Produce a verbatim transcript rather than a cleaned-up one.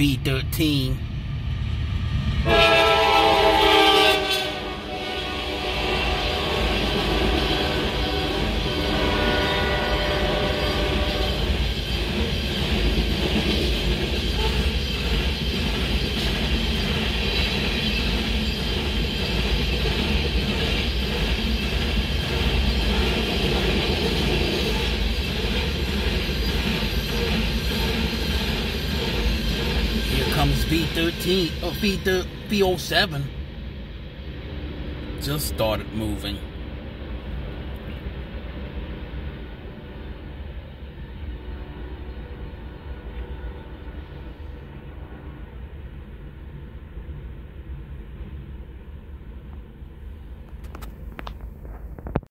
V thirteen. Comes V thirteen or V V oh seven. Just started moving.